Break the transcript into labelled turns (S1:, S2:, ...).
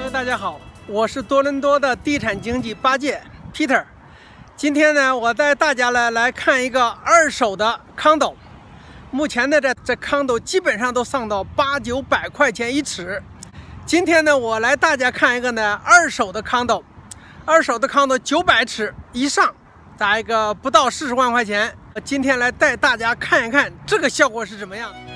S1: 友大家好，我是多伦多的地产经纪八戒 Peter。今天呢，我带大家来看一个二手的 condo。目前的这 condo 基本上都上到800-900块钱一尺。今天呢，我来大家看一个呢二手的 condo， 二手的 condo 900尺以上，打一个不到40万块钱。今天来带大家看一看这个效果是怎么样的。